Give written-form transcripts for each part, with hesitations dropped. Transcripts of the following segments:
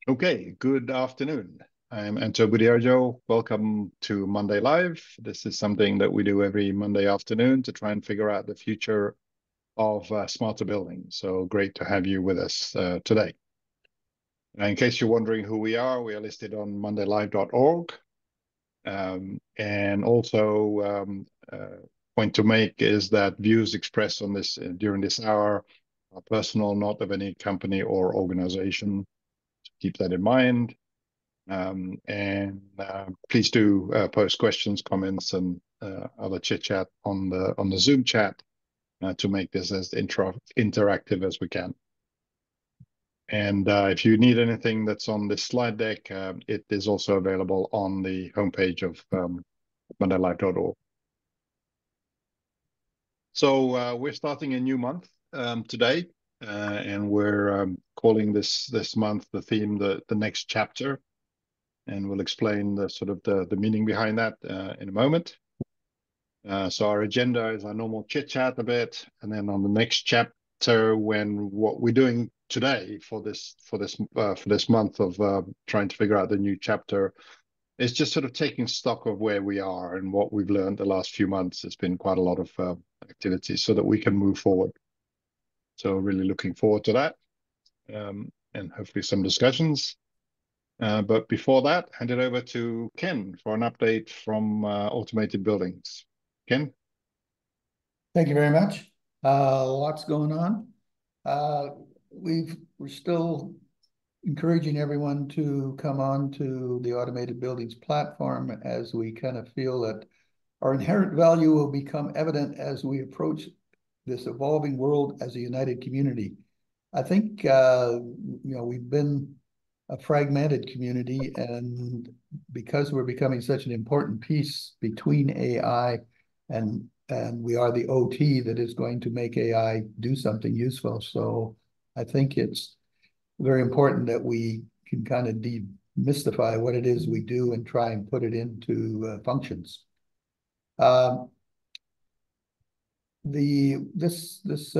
Okay, good afternoon. I'm Anto Budiarjo. Welcome to Monday Live. This is something that we do every Monday afternoon to try and figure out the future of smarter buildings. So great to have you with us today. In case you're wondering who we are listed on mondaylive.org. And also, point to make is that views expressed on this during this hour are personal, not of any company or organization. So keep that in mind. And please do post questions, comments, and other chit chat on the Zoom chat to make this as interactive as we can. And if you need anything that's on this slide deck, it is also available on the homepage of mondaylive.org. So we're starting a new month today, and we're calling this month the theme the next chapter. And we'll explain the sort of the meaning behind that in a moment. So our agenda is our normal chit chat a bit, and then on the next chapter, when what we're doing today for this month of trying to figure out the new chapter is just sort of taking stock of where we are and what we've learned the last few months. It's been quite a lot of activity so that we can move forward. So really looking forward to that, and hopefully some discussions. But before that, hand it over to Ken for an update from Automated Buildings. Ken? Thank you very much. Lots going on. We're still encouraging everyone to come on to the Automated Buildings platform as we kind of feel that our inherent value will become evident as we approach this evolving world as a united community. I think, we've been a fragmented community, and because we're becoming such an important piece between AI and we are the OT that is going to make AI do something useful. So I think it's very important that we can kind of demystify what it is we do and try and put it into functions. This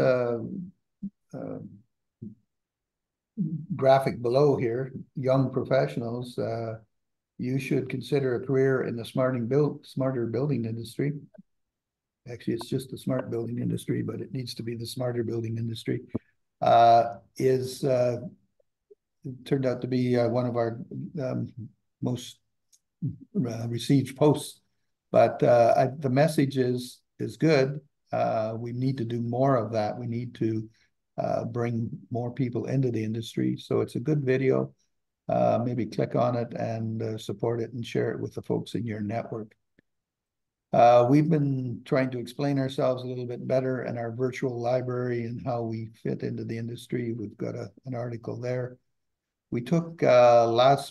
graphic below here, young professionals, you should consider a career in the smarter building industry. Actually, it's just the smart building industry, but it needs to be the smarter building industry. Turned out to be one of our most received posts. But the message is good. We need to do more of that. We need to bring more people into the industry. So it's a good video. Maybe click on it and support it and share it with the folks in your network. We've been trying to explain ourselves a little bit better in our virtual library and how we fit into the industry. We've got an article there. We took last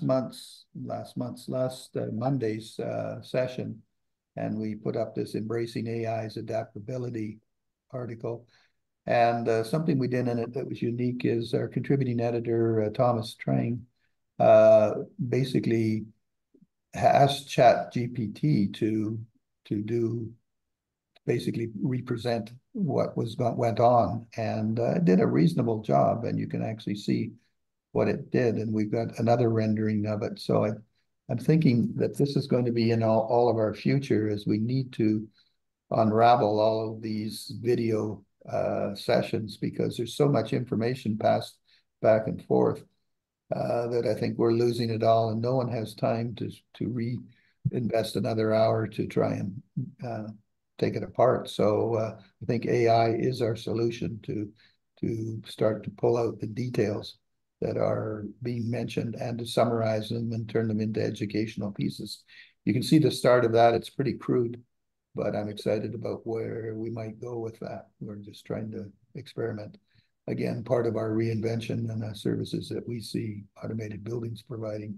Monday's session, and we put up this Embracing AI's Adaptability article. And something we did in it that was unique is our contributing editor, Thomas Trang, basically asked ChatGPT to basically represent what went on, and it did a reasonable job, and you can actually see what it did, and we've got another rendering of it. So I'm thinking that this is going to be in all of our future, as we need to unravel all of these video sessions, because there's so much information passed back and forth that I think we're losing it all, and no one has time to reinvest another hour to try and take it apart. So I think AI is our solution to start to pull out the details that are being mentioned and to summarize them and turn them into educational pieces. You can see the start of that. It's pretty crude, but I'm excited about where we might go with that. We're just trying to experiment. Again, part of our reinvention and the services that we see Automated Buildings providing.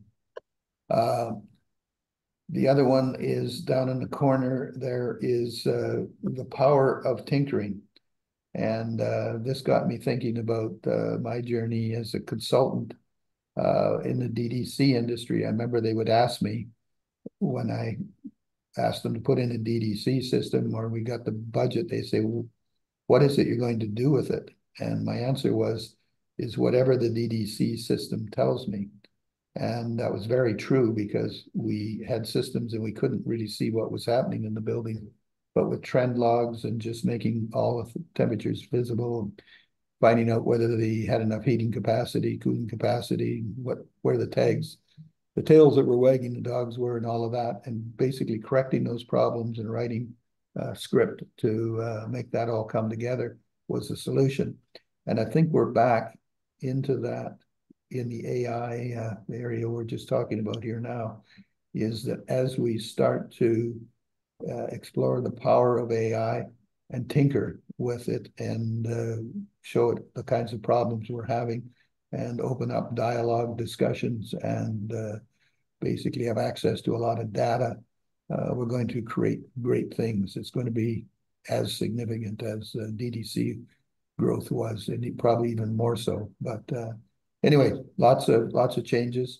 The other one is down in the corner. There is the power of tinkering. And this got me thinking about my journey as a consultant in the DDC industry. I remember they would ask me when I asked them to put in a DDC system, or we got the budget, they say, well, what is it you're going to do with it? And my answer is whatever the DDC system tells me. And that was very true because we had systems and we couldn't really see what was happening in the building. But with trend logs and just making all of the temperatures visible, finding out whether they had enough heating capacity, cooling capacity, where the tails that were wagging the dogs were, and all of that, and basically correcting those problems and writing script to make that all come together was the solution. And I think we're back into that in the AI area we're just talking about here now, is that as we start to explore the power of AI and tinker with it and show it the kinds of problems we're having and open up dialogue discussions and basically have access to a lot of data, we're going to create great things. It's going to be as significant as DDC growth was, and probably even more so. But anyway, lots of changes.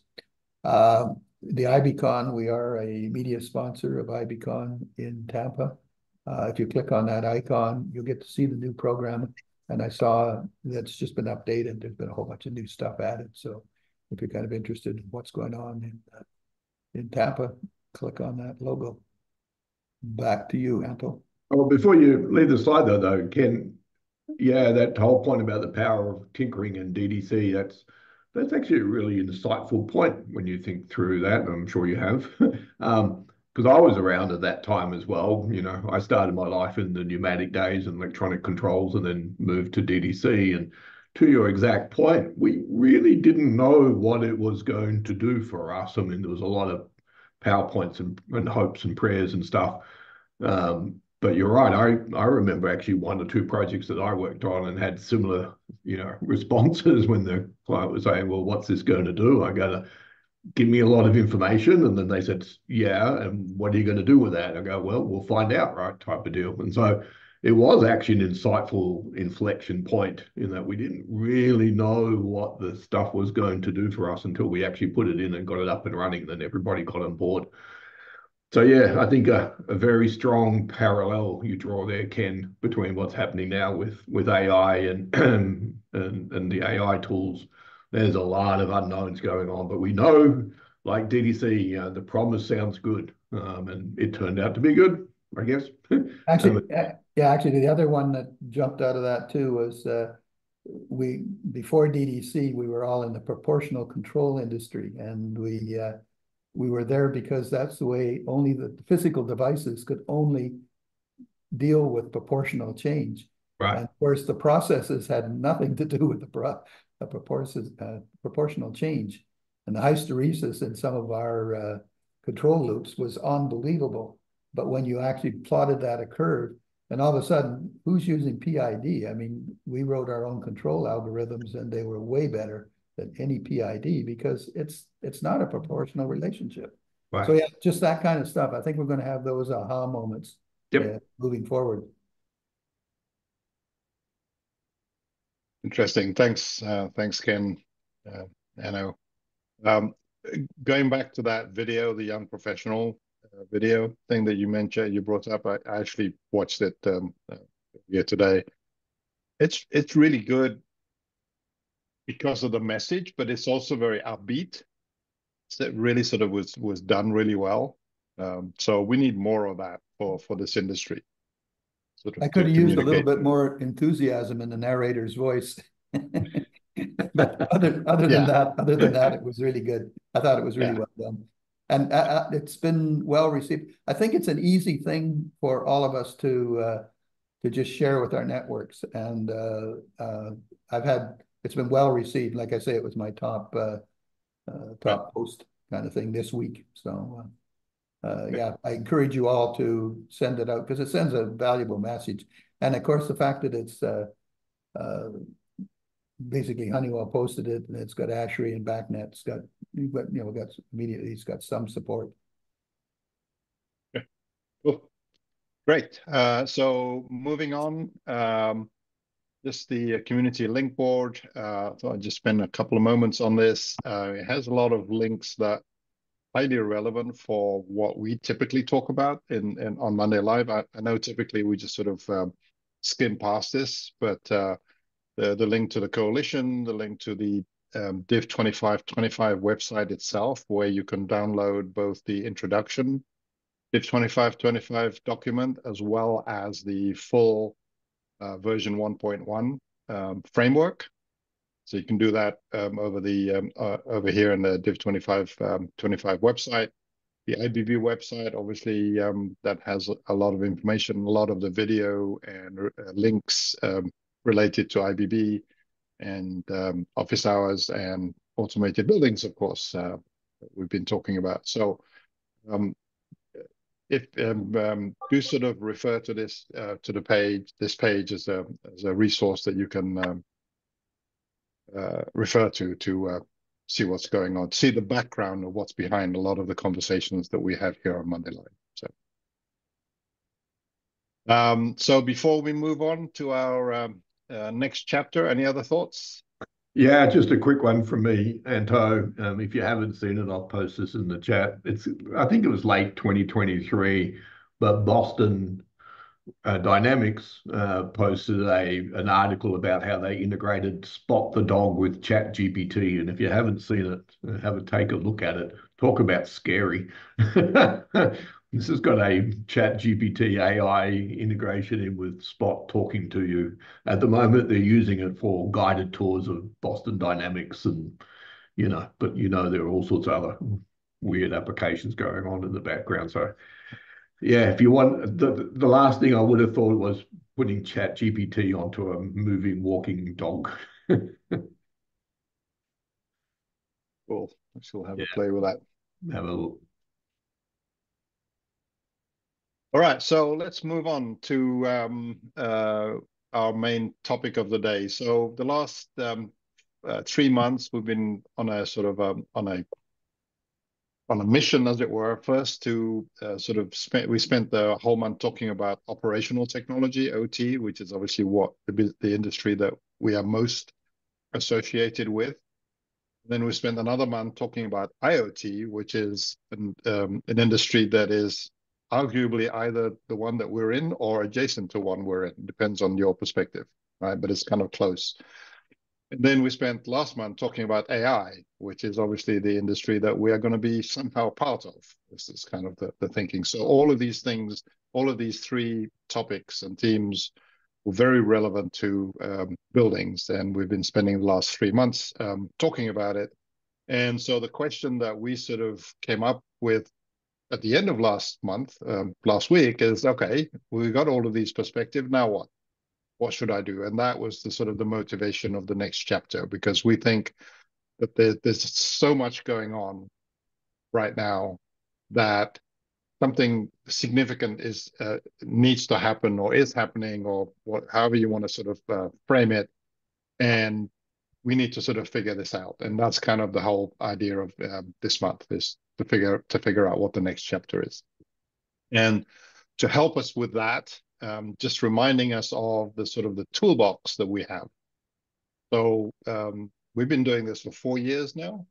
The IBCon, we are a media sponsor of IBCon in Tampa. If you click on that icon, you'll get to see the new program. And I saw that's just been updated. There's been a whole bunch of new stuff added. So if you're kind of interested in what's going on in Tampa, click on that logo. Back to you, Anto. Well, before you leave the slide though, Ken, yeah, that whole point about the power of tinkering and DDC, that's actually a really insightful point when you think through that. I'm sure you have. Because I was around at that time as well. You know, I started my life in the pneumatic days and electronic controls and then moved to DDC. And to your exact point, we really didn't know what it was going to do for us. I mean, there was a lot of PowerPoints and hopes and prayers and stuff. But you're right. I remember actually one or two projects that I worked on and had similar, responses when the client was saying, "Well, what's this going to do?" I go, "Give me a lot of information," and then they said, "Yeah, and what are you going to do with that?" I go, "Well, we'll find out," right? Type of deal. And so it was actually an insightful inflection point in that we didn't really know what the stuff was going to do for us until we actually put it in and got it up and running. And then everybody got on board. So yeah, I think a very strong parallel you draw there, Ken, between what's happening now with AI and and the AI tools. There's a lot of unknowns going on, but we know, like DDC, the promise sounds good, and it turned out to be good, I guess. Actually, actually, the other one that jumped out of that too was before DDC, we were all in the proportional control industry, and we were there because that's the way only the physical devices could only deal with proportional change. Right. And of course, the processes had nothing to do with the proportional change. And the hysteresis in some of our control loops was unbelievable. But when you actually plotted that curve, and all of a sudden, who's using PID? I mean, we wrote our own control algorithms, and they were way better than any PID because it's not a proportional relationship. Right. So yeah, just that kind of stuff. I think we're going to have those aha moments moving forward. Interesting. Thanks, Ken, Anno. Going back to that video, the young professional video thing that you mentioned, you brought up. I actually watched it today. It's really good because of the message, but it's also very upbeat. So it really sort of was done really well. So we need more of that for this industry. Sort of I could have used a little bit more enthusiasm in the narrator's voice. But other than that, it was really good. I thought it was really well done. And it's been well received. I think it's an easy thing for all of us to just share with our networks. And it's been well received. Like I say, it was my top post kind of thing this week. So I encourage you all to send it out because it sends a valuable message. And of course, the fact that it's basically Honeywell posted it, and it's got ASHRAE and BACnet. It's got some support. Okay. Cool. Great. So moving on, just the community link board. So I just spend a couple of moments on this. It has a lot of links that are highly relevant for what we typically talk about on Monday Live. I know typically we just sort of skim past this, but the link to the coalition, the link to the Div 2525 website itself, where you can download both the introduction Div 2525 document as well as the full version 1.1 framework. So you can do that over here in the Div 2525 website. The IBB website, obviously, that has a lot of information, a lot of the video and links related to IBB and office hours and automated buildings, of course, we've been talking about. So if do sort of refer to this to the page, this page as a resource that you can refer to see what's going on, see the background of what's behind a lot of the conversations that we have here on Monday Live. So before we move on to our next chapter, any other thoughts? Yeah, just a quick one from me, Anto. If you haven't seen it, I'll post this in the chat. I think it was late 2023, but Boston Dynamics posted an article about how they integrated Spot the dog with ChatGPT. And if you haven't seen it, take a look at it. Talk about scary. This has got a ChatGPT AI integration in with Spot talking to you. At the moment, they're using it for guided tours of Boston Dynamics and, but there are all sorts of other weird applications going on in the background. So yeah, if you want, the last thing I would have thought was putting ChatGPT onto a moving, walking dog. Cool. I shall have a play with that. Have a look. All right, so let's move on to our main topic of the day. So the last 3 months, we've been on a sort of on a mission, as it were. First, to we spent the whole month talking about operational technology, OT, which is obviously what the industry that we are most associated with. Then we spent another month talking about IoT, which is an industry that is arguably either the one that we're in or adjacent to one we're in. It depends on your perspective, right? But it's kind of close. And then we spent last month talking about AI, which is obviously the industry that we are going to be somehow part of. This is kind of the thinking. So all of these things, all of these 3 topics and themes were very relevant to buildings. And we've been spending the last 3 months talking about it. And so the question that we sort of came up with at the end of last week is, okay, we got all of these perspectives, now what? What should I do? And that was the sort of the motivation of the next chapter, because we think that there's so much going on right now that something significant needs to happen or is happening, or however you want to sort of frame it. And we need to sort of figure this out. And that's kind of the whole idea of this month, is to figure out what the next chapter is. And to help us with that, just reminding us of the sort of the toolbox that we have. So we've been doing this for 4 years now.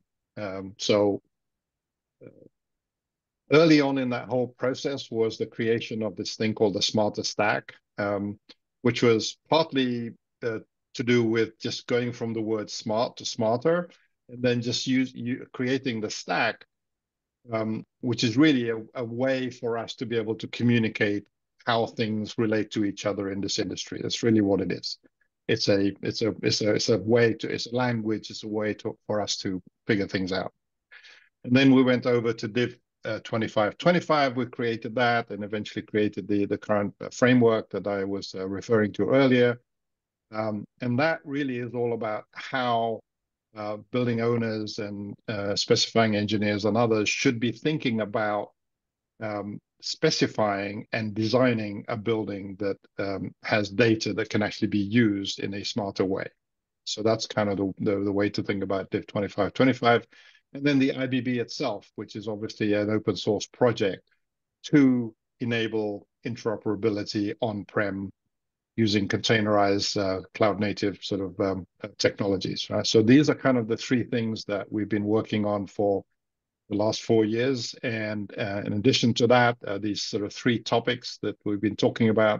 Early on in that whole process was the creation of this thing called the Smarter Stack, which was partly to do with just going from the word smart to smarter, and then just creating the stack, which is really a way for us to be able to communicate how things relate to each other in this industry. That's really what it is. It's a language. It's a way for us to figure things out. And then we went over to Div 2525. We created that, and eventually created the current framework that I was referring to earlier. And that really is all about how building owners and specifying engineers and others should be thinking about specifying and designing a building that has data that can actually be used in a smarter way. So that's kind of the way to think about Div 2525. And then the IBB itself, which is obviously an open source project to enable interoperability on-prem using containerized cloud native sort of technologies, right? So these are kind of the 3 things that we've been working on for the last 4 years. And in addition to that, these sort of 3 topics that we've been talking about.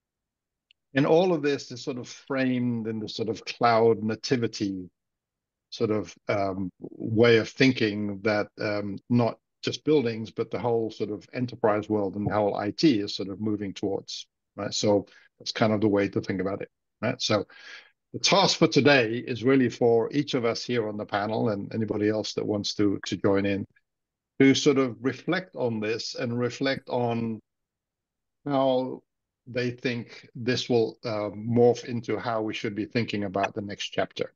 And all of this is sort of framed in the sort of cloud nativity sort of way of thinking that not just buildings, but the whole sort of enterprise world and the whole IT is sort of moving towards, right? So that's kind of the way to think about it, right? So the task for today is really for each of us here on the panel and anybody else that wants to join in to sort of reflect on this and reflect on how they think this will morph into how we should be thinking about the next chapter.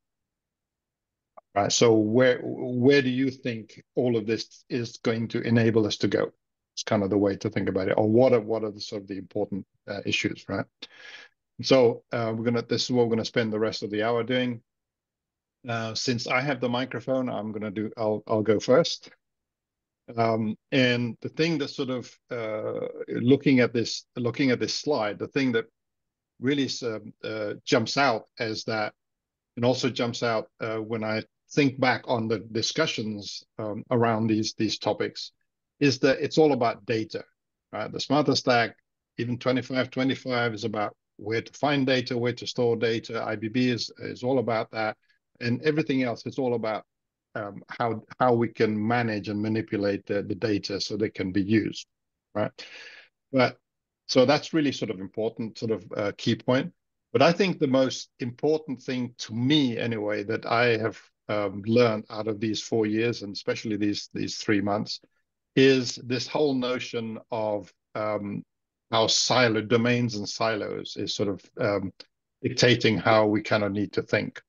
Right. So where do you think all of this is going to enable us to go? It's kind of the way to think about it. Or what are the sort of the important issues, right? So this is what we're gonna spend the rest of the hour doing. Since I have the microphone, I'll go first. And the thing that sort of looking at this slide, the thing that really jumps out as that, and also jumps out when I think back on the discussions around these topics, is that it's all about data, right? The Smarter Stack, even 2525 is about where to find data, where to store data. IBB is all about that, and everything else is all about how we can manage and manipulate the data so they can be used, right? But so that's really sort of important, sort of key point. But I think the most important thing to me, anyway, that I have learned out of these 4 years, and especially these 3 months, is this whole notion of how domains and silos is sort of dictating how we kind of need to think.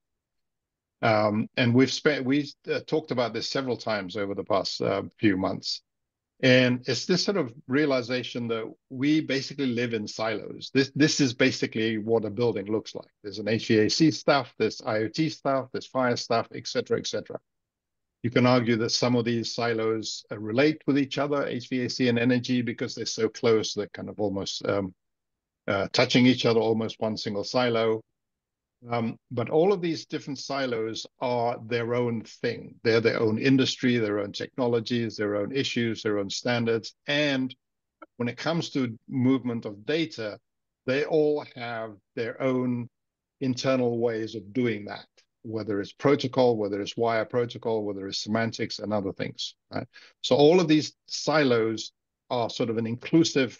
And we talked about this several times over the past few months. And it's this sort of realization that we basically live in silos. This is basically what a building looks like. There's an HVAC stuff, there's IoT stuff, there's fire stuff, et cetera, et cetera. You can argue that some of these silos relate with each other, HVAC and energy, because they're so close, they're kind of almost touching each other, almost one single silo. But all of these different silos are their own thing. They're their own industry, their own technologies, their own issues, their own standards. And when it comes to movement of data, they all have their own internal ways of doing that, whether it's protocol, whether it's wire protocol, whether it's semantics and other things, right? So all of these silos are sort of an inclusive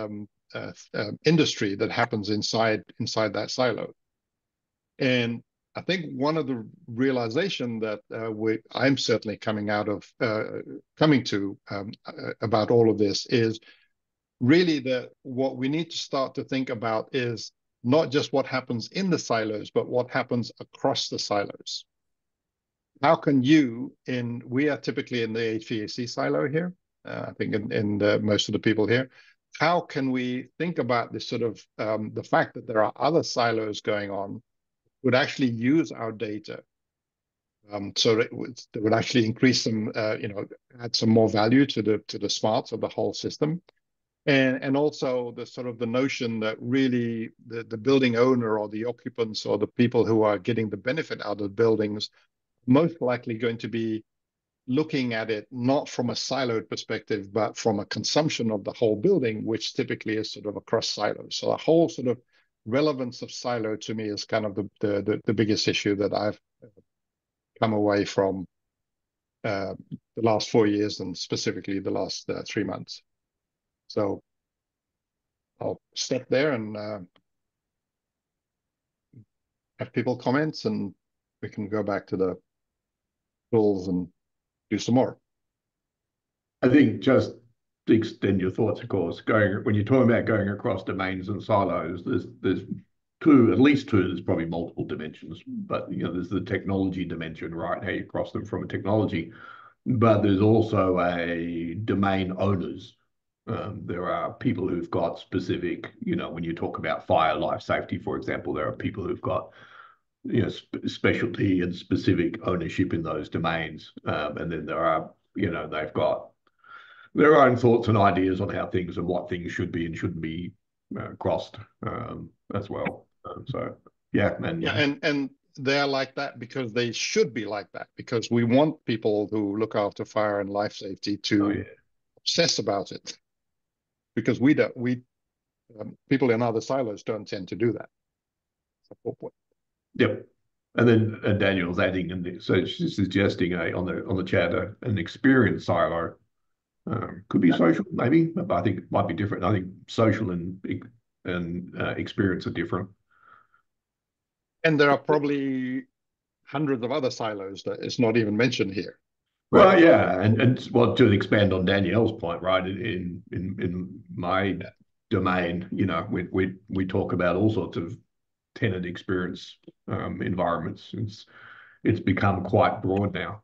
industry that happens inside that silo. And I think one of the realization that I'm certainly coming to about all of this is really that what we need to start to think about is not just what happens in the silos, but what happens across the silos. How can we are typically in the HVAC silo here, I think in most of the people here. How can we think about this sort of the fact that there are other silos going on would actually use our data, so that would actually increase some, add some more value to the smarts of the whole system, and also the sort of the notion that really the building owner or the occupants or the people who are getting the benefit out of buildings most likely going to be looking at it not from a siloed perspective, but from a consumption of the whole building, which typically is sort of across silos. So the whole sort of relevance of silo to me is kind of the biggest issue that I've come away from the last 4 years and specifically the last 3 months. So I'll stop there and have people comments, and we can go back to the tools and do some more. I think just to extend your thoughts, of course, when you're talking about going across domains and silos, there's at least two, there's probably multiple dimensions, but there's the technology dimension, right? How you cross them from a technology, but there's also a domain owners. There are people who've got specific, when you talk about fire, life safety, for example, there are people who've got specialty and specific ownership in those domains, and then there are, they've got their own thoughts and ideas on how things and what things should be and shouldn't be crossed as well. So yeah, and they're like that because they should be like that, because we want people who look after fire and life safety to obsess about it, because people in other silos don't tend to do that. Yep. And then Daniel's adding, and so she's suggesting on the chat an experience silo. Could be social, maybe, but I think it might be different. I think social and experience are different. And there are probably hundreds of other silos that is not even mentioned here. Well, yeah, and well, to expand on Danielle's point, right? In my domain, we talk about all sorts of tenant experience environments. It's become quite broad now.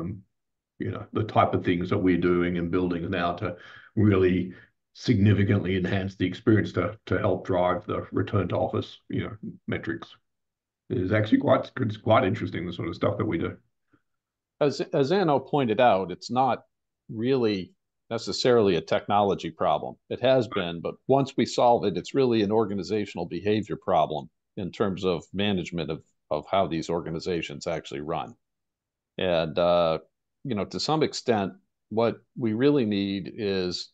The type of things that we're doing in buildings now to really significantly enhance the experience to help drive the return to office, metrics. It's actually quite interesting, the sort of stuff that we do. As Anno pointed out, it's not really necessarily a technology problem. It has been, but once we solve it, it's really an organizational behavior problem in terms of management of how these organizations actually run. And, to some extent, what we really need is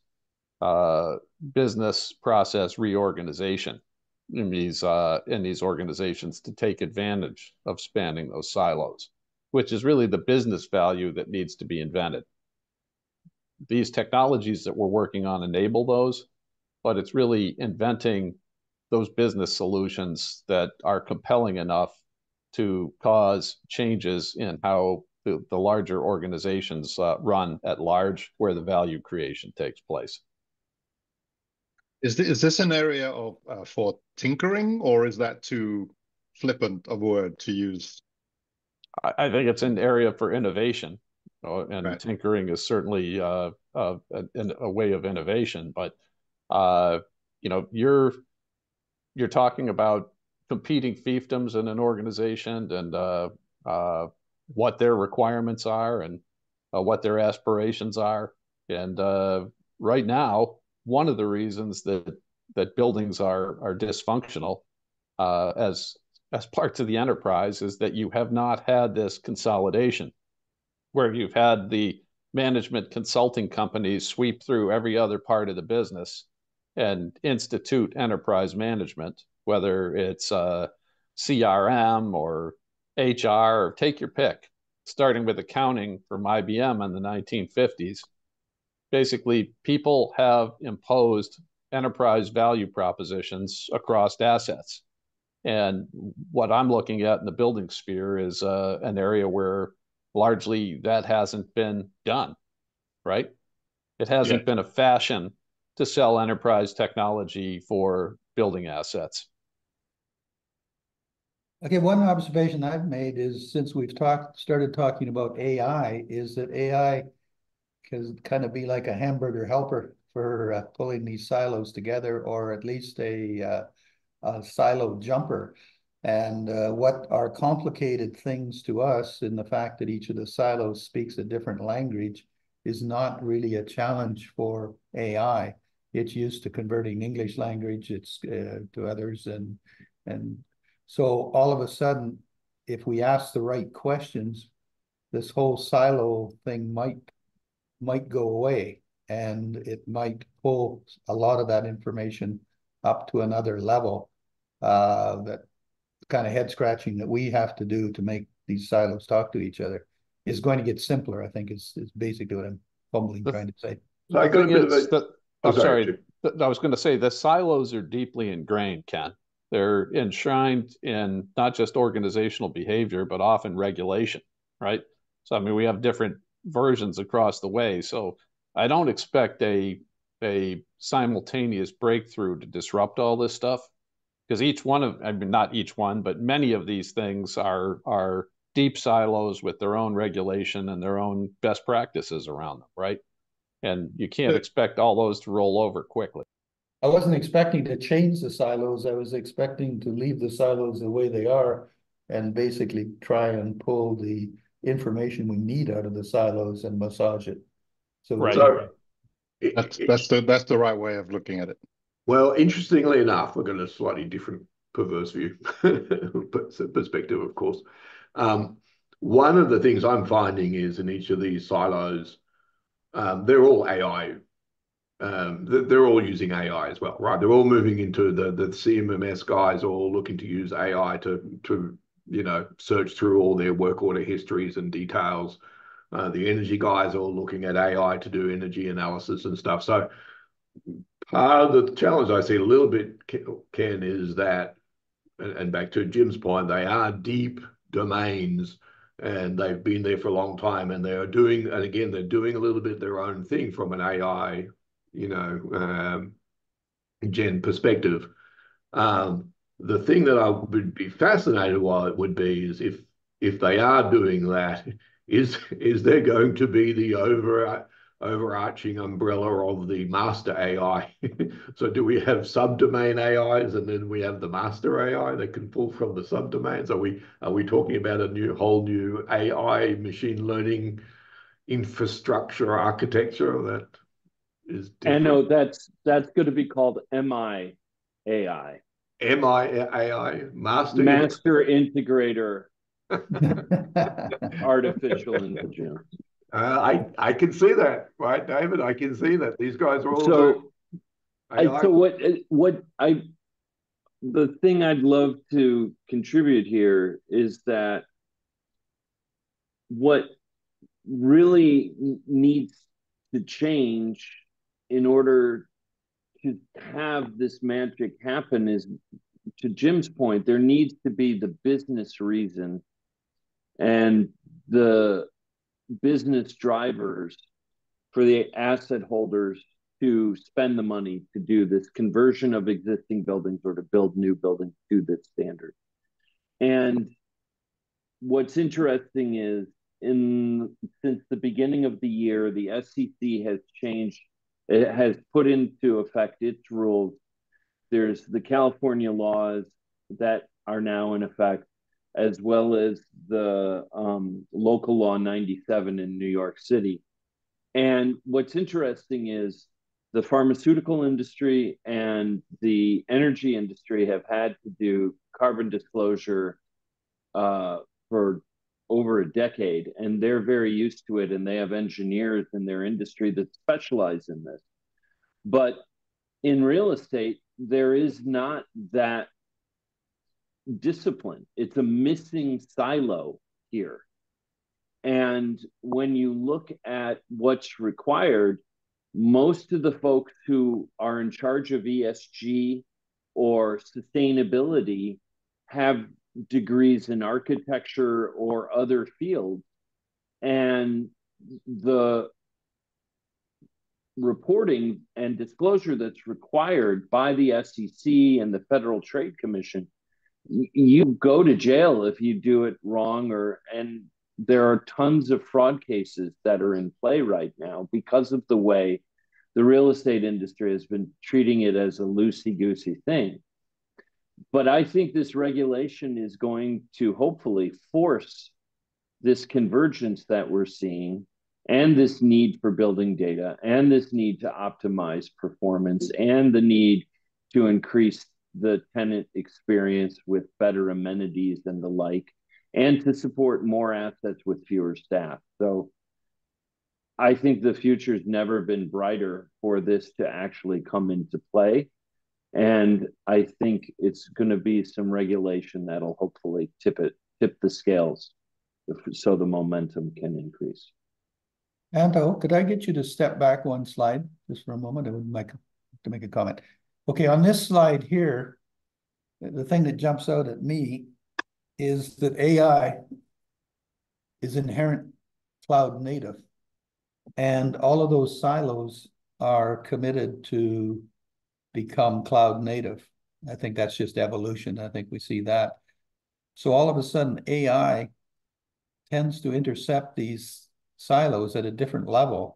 business process reorganization in these organizations to take advantage of spanning those silos, which is really the business value that needs to be invented. These technologies that we're working on enable those, but it's really inventing those business solutions that are compelling enough to cause changes in how the larger organizations run at large, where the value creation takes place. Is this an area of for tinkering, or is that too flippant a word to use? I think it's an area for innovation, and right. Tinkering is certainly a way of innovation. But you're talking about competing fiefdoms in an organization and what their requirements are and what their aspirations are. And right now, one of the reasons that buildings are dysfunctional as parts of the enterprise is that you have not had this consolidation where you've had the management consulting companies sweep through every other part of the business and institute enterprise management, whether it's CRM or HR, or take your pick, starting with accounting from IBM in the 1950s. Basically, people have imposed enterprise value propositions across assets. And what I'm looking at in the building sphere is an area where largely that hasn't been done, right? It hasn't been a fashion to sell enterprise technology for building assets. Okay, one observation I've made is since we've started talking about AI, is that AI can kind of be like a hamburger helper for pulling these silos together, or at least a silo jumper. And what are complicated things to us in the fact that each of the silos speaks a different language is not really a challenge for AI. It's used to converting English language, it's to others, and so all of a sudden, if we ask the right questions, this whole silo thing might go away, and it might pull a lot of that information up to another level. That kind of head scratching that we have to do to make these silos talk to each other is going to get simpler, I think, is basically what I'm trying to say. So I got a bit of a... I was going to say the silos are deeply ingrained, Ken. They're enshrined in not just organizational behavior, but often regulation, right? So, I mean, we have different versions across the way. So I don't expect a simultaneous breakthrough to disrupt all this stuff, because not each one, but many of these things are deep silos with their own regulation and their own best practices around them, right? And you can't expect all those to roll over quickly. I wasn't expecting to change the silos. I was expecting to leave the silos the way they are and basically try and pull the information we need out of the silos and massage it. So, right. That's the right way of looking at it. Well, interestingly enough, we've got a slightly different perverse view, perspective, of course. One of the things I'm finding is in each of these silos, they're all AI. They're all using AI as well, right? They're all moving into the CMMS guys, all looking to use AI to search through all their work order histories and details. The energy guys are all looking at AI to do energy analysis and stuff. So part of the challenge I see a little bit, Ken, is that, and back to Jim's point, they are deep domains and they've been there for a long time, and they're doing a little bit their own thing from an AI, gen perspective. The thing that I would be fascinated while it would be is if they are doing that, is there going to be the overarching umbrella of the master AI? So do we have subdomain AIs and then we have the master AI that can pull from the subdomains? Are we talking about a whole new AI machine learning infrastructure architecture that is different? And no, that's going to be called MI AI. MI master integrator artificial intelligence. I can see that, right, David? I can see that these guys are all the thing I'd love to contribute here is that what really needs to change in order to have this magic happen is, to Jim's point, there needs to be the business reason and the business drivers for the asset holders to spend the money to do this conversion of existing buildings or to build new buildings to this standard. And what's interesting is, since the beginning of the year, the SEC has changed. It has put into effect its rules. There's the California laws that are now in effect, as well as the local law 97 in New York City. And what's interesting is the pharmaceutical industry and the energy industry have had to do carbon disclosure for over a decade, and they're very used to it, and they have engineers in their industry that specialize in this. But in real estate, there is not that discipline. It's a missing silo here. And when you look at what's required, most of the folks who are in charge of ESG or sustainability have degrees in architecture or other fields. And the reporting and disclosure that's required by the SEC and the Federal Trade Commission, you go to jail if you do it wrong, and there are tons of fraud cases that are in play right now because of the way the real estate industry has been treating it as a loosey-goosey thing. But I think this regulation is going to hopefully force this convergence that we're seeing, and this need for building data, and this need to optimize performance, and the need to increase the tenant experience with better amenities and the like, and to support more assets with fewer staff. So I think the future's never been brighter for this to actually come into play. And I think it's going to be some regulation that'll hopefully tip the scales so the momentum can increase. Anto, could I get you to step back one slide just for a moment? I would like to make a comment. Okay, on this slide here, the thing that jumps out at me is that AI is inherent cloud native, and all of those silos are committed to become cloud native. I think that's just evolution. I think we see that. So all of a sudden, AI tends to intercept these silos at a different level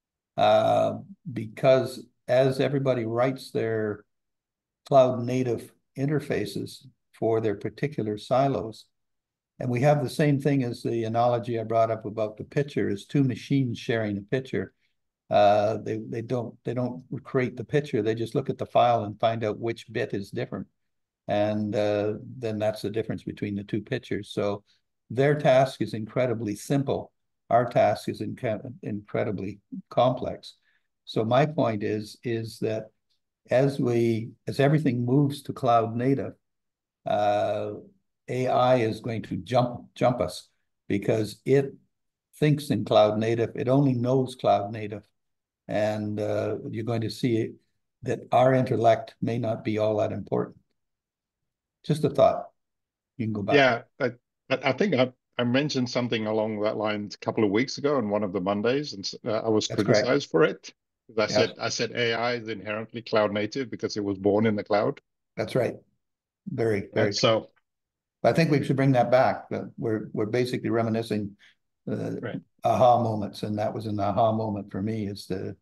because as everybody writes their cloud native interfaces for their particular silos, and we have the same thing as the analogy I brought up about the picture, is two machines sharing a picture. They don't create the picture. They just look at the file and find out which bit is different. And then that's the difference between the two pictures. So their task is incredibly simple. Our task is incredibly complex. So my point is that as everything moves to cloud native, AI is going to jump us because it thinks in cloud native. It only knows cloud native. And you're going to see that our intellect may not be all that important. Just a thought. You can go back. Yeah, I think I mentioned something along that line a couple of weeks ago on one of the Mondays, and I was That's correct. criticized for it. Yes. I said AI is inherently cloud native because it was born in the cloud. That's right. Very, very. And so I think we should bring that back. We're basically reminiscing right. aha moments, and that was an aha moment for me. Is the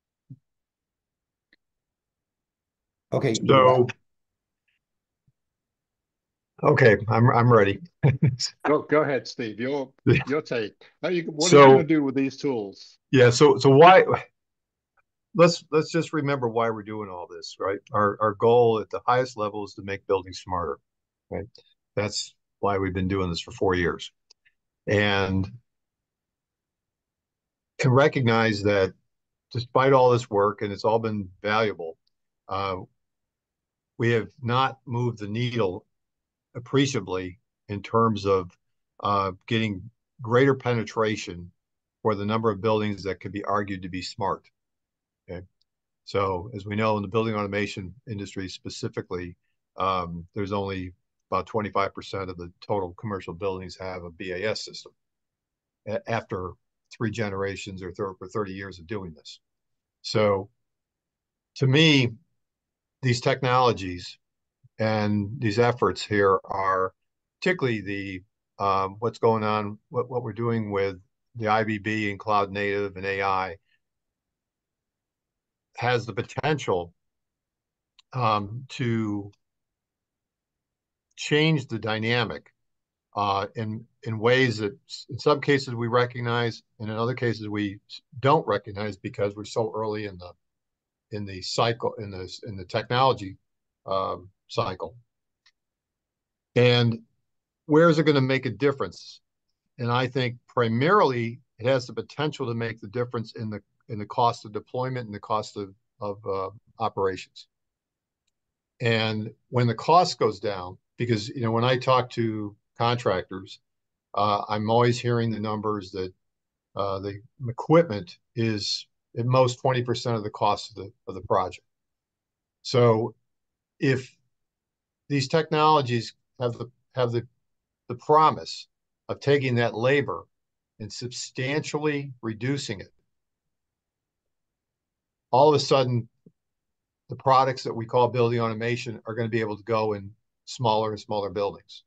okay? So, okay, I'm ready. Go ahead, Steve. Your take. What are you So- going to do with these tools? Yeah, so why? Let's just remember why we're doing all this, right? Our goal at the highest level is to make buildings smarter, right? That's why we've been doing this for 4 years, and can recognize that despite all this work, and it's all been valuable, we have not moved the needle appreciably in terms of getting greater penetration for the number of buildings that could be argued to be smart. Okay, so as we know in the building automation industry specifically, there's only about 25% of the total commercial buildings have a BAS system after 3 generations or 30 years of doing this. So to me, these technologies and these efforts here are particularly the what's going on, what we're doing with the IBB and cloud native and AI has the potential to change the dynamic in ways that in some cases we recognize, and in other cases we don't recognize because we're so early in the cycle, in the technology cycle. And where is it going to make a difference? And I think primarily it has the potential to make the difference in the cost of deployment and the cost of operations. And when the cost goes down, because when I talk to contractors, I'm always hearing the numbers that the equipment is at most 20% of the cost of the project. So if these technologies have the promise of taking that labor and substantially reducing it, all of a sudden the products that we call building automation are going to be able to go in smaller and smaller buildings.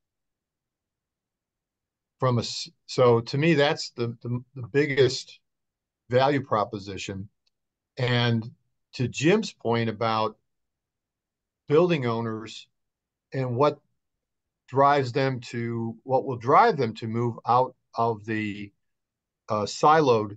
So to me, that's the biggest value proposition. And to Jim's point about building owners and what will drive them to move out of the siloed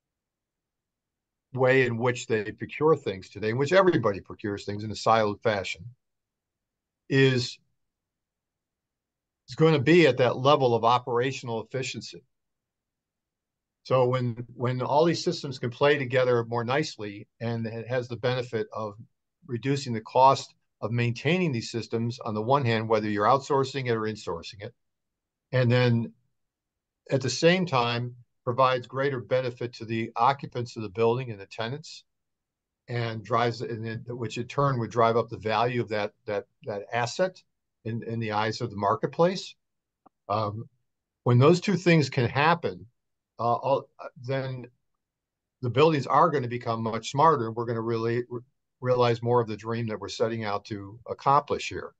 way in which they procure things today, in which everybody procures things in a siloed fashion, is going to be at that level of operational efficiency. So when all these systems can play together more nicely, and it has the benefit of reducing the cost of maintaining these systems on the one hand, whether you're outsourcing it or insourcing it, and then at the same time provides greater benefit to the occupants of the building and the tenants, and which in turn would drive up the value of that asset in the eyes of the marketplace. When those two things can happen, then the buildings are going to become much smarter. We're going to really realize more of the dream that we're setting out to accomplish here.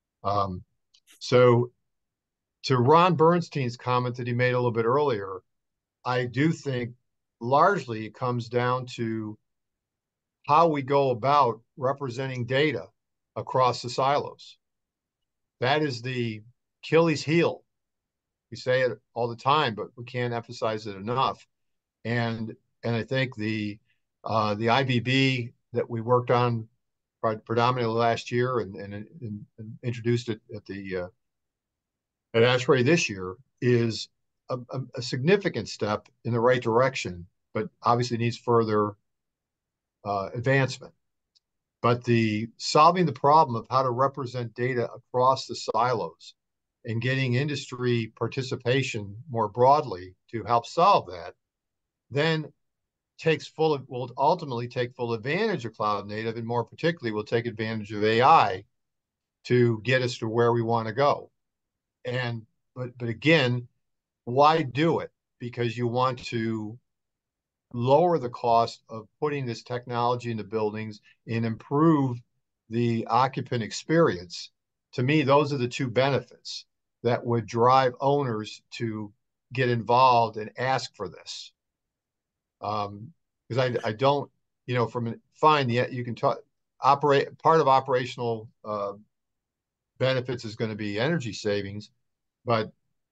So to Ron Bernstein's comment that he made a little bit earlier, I do think largely it comes down to how we go about representing data across the silos. That is the Achilles heel. We say it all the time, but we can't emphasize it enough. And I think the IBB that we worked on predominantly last year and introduced it at ASHRAE this year is a significant step in the right direction, but obviously needs further advancement. But solving the problem of how to represent data across the silos and getting industry participation more broadly to help solve that, then will ultimately take full advantage of cloud native, and more particularly will take advantage of AI to get us to where we want to go. And but again, why do it? Because you want to lower the cost of putting this technology into buildings and improve the occupant experience. To me, those are the two benefits that would drive owners to get involved and ask for this. Because I don't, you can talk part of operational benefits is going to be energy savings, but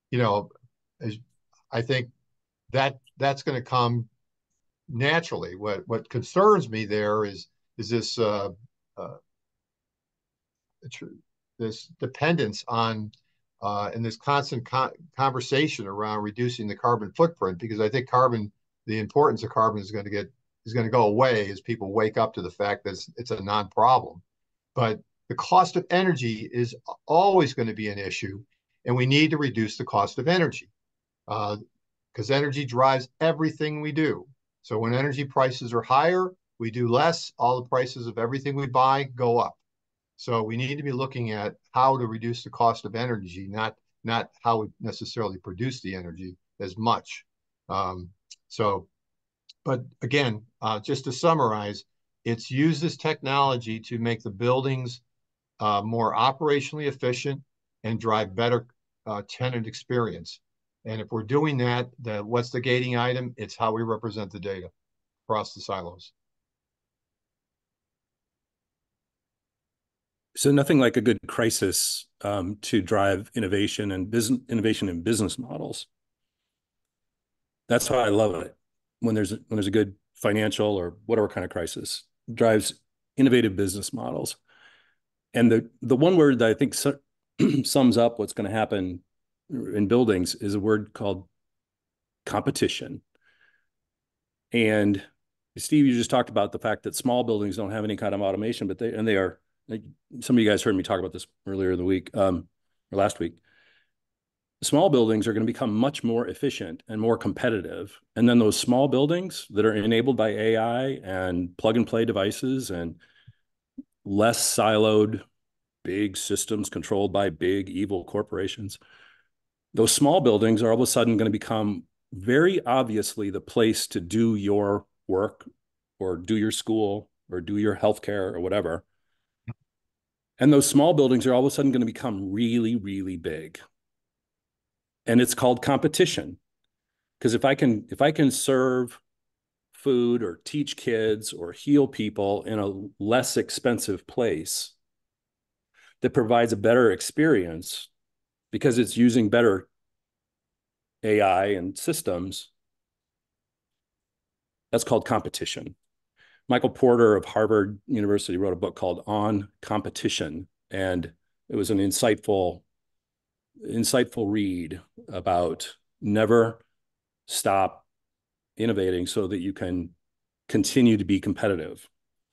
I think that's going to come naturally. What concerns me there is this this dependence on and this constant conversation around reducing the carbon footprint, because I think the importance of carbon is going to go away as people wake up to the fact that it's a non-problem. But the cost of energy is always going to be an issue, and we need to reduce the cost of energy because energy drives everything we do. So when energy prices are higher, we do less. All the prices of everything we buy go up. So we need to be looking at how to reduce the cost of energy, not how we necessarily produce the energy as much. But again, just to summarize, it's use this technology to make the buildings more operationally efficient and drive better tenant experience. And if we're doing that, what's the gating item? It's how we represent the data across the silos. So nothing like a good crisis to drive innovation in business models. That's why I love it. When there's a good financial or whatever kind of crisis, it drives innovative business models. And the one word that I think sums up what's going to happen in buildings is a word called competition. And Steve, you just talked about the fact that small buildings don't have any kind of automation, but they are. Some of you guys heard me talk about this earlier in the week, or last week. Small buildings are going to become much more efficient and more competitive. And then those small buildings that are enabled by AI and plug and play devices and less siloed big systems controlled by big evil corporations, those small buildings are all of a sudden going to become very obviously the place to do your work or do your school or do your healthcare or whatever. And those small buildings are all of a sudden going to become really, really big. And it's called competition. Because if I can serve food or teach kids or heal people in a less expensive place that provides a better experience because it's using better AI and systems, that's called competition. Michael Porter of Harvard University wrote a book called On Competition, and it was an insightful read about never stop innovating so that you can continue to be competitive.